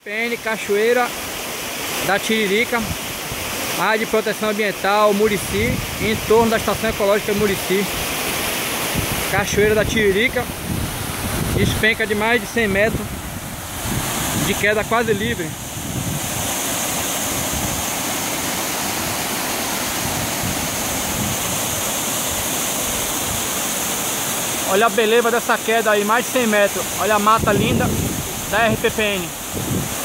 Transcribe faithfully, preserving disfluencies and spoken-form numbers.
P N Cachoeira da Tiririca, área de proteção ambiental Murici, em torno da estação ecológica Murici. Cachoeira da Tiririca, despenca de mais de cem metros, de queda quase livre. Olha a beleza dessa queda aí, mais de cem metros. Olha a mata linda da R P P N.